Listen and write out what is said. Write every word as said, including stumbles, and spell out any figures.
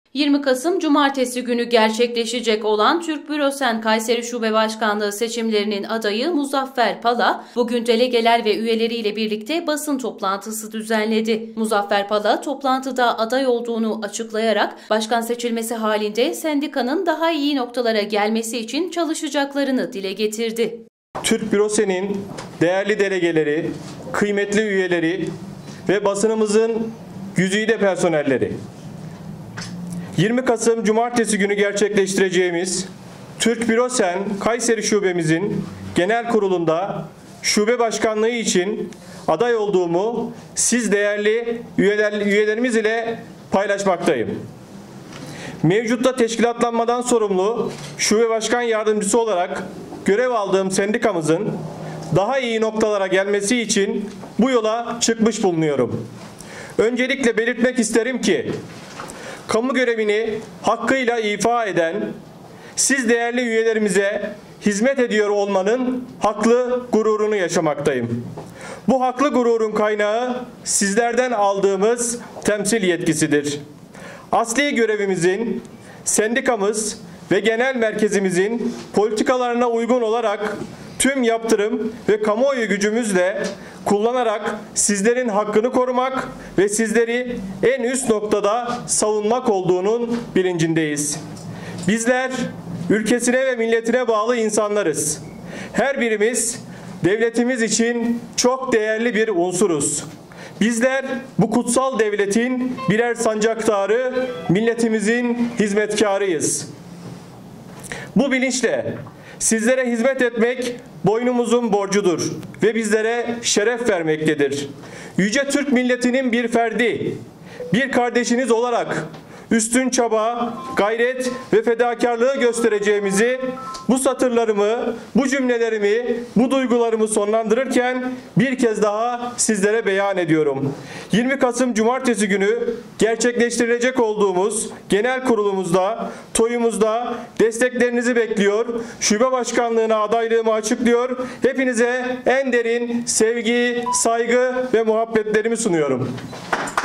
yirmi Kasım Cumartesi günü gerçekleşecek olan Türk Bürosen Kayseri Şube Başkanlığı seçimlerinin adayı Muzaffer Pala, bugün delegeler ve üyeleriyle birlikte basın toplantısı düzenledi. Muzaffer Pala, toplantıda aday olduğunu açıklayarak başkan seçilmesi halinde sendikanın daha iyi noktalara gelmesi için çalışacaklarını dile getirdi. Türk Bürosen'in değerli delegeleri, kıymetli üyeleri ve basınımızın güzide personelleri, yirmi Kasım Cumartesi günü gerçekleştireceğimiz Türk Bürosen Kayseri Şubemizin genel kurulunda şube başkanlığı için aday olduğumu siz değerli üyeler, üyelerimiz ile paylaşmaktayım. Mevcutta teşkilatlanmadan sorumlu şube başkan yardımcısı olarak görev aldığım sendikamızın daha iyi noktalara gelmesi için bu yola çıkmış bulunuyorum. Öncelikle belirtmek isterim ki kamu görevini hakkıyla ifa eden, siz değerli üyelerimize hizmet ediyor olmanın haklı gururunu yaşamaktayım. Bu haklı gururun kaynağı sizlerden aldığımız temsil yetkisidir. Asli görevimizin sendikamız ve genel merkezimizin politikalarına uygun olarak tüm yaptırım ve kamuoyu gücümüzle kullanarak sizlerin hakkını korumak ve sizleri en üst noktada savunmak olduğunun bilincindeyiz. Bizler ülkesine ve milletine bağlı insanlarız. Her birimiz devletimiz için çok değerli bir unsuruz. Bizler bu kutsal devletin birer sancaktarı, milletimizin hizmetkarıyız. Bu bilinçle sizlere hizmet etmek boynumuzun borcudur ve bizlere şeref vermektedir. Yüce Türk milletinin bir ferdi, bir kardeşiniz olarak üstün çaba, gayret ve fedakarlığı göstereceğimizi, bu satırlarımı, bu cümlelerimi, bu duygularımı sonlandırırken bir kez daha sizlere beyan ediyorum. yirmi Kasım Cumartesi günü gerçekleştirilecek olduğumuz genel kurulumuzda, toyumuzda desteklerinizi bekliyor, şube başkanlığına adaylığımı açıklıyor, hepinize en derin sevgi, saygı ve muhabbetlerimi sunuyorum.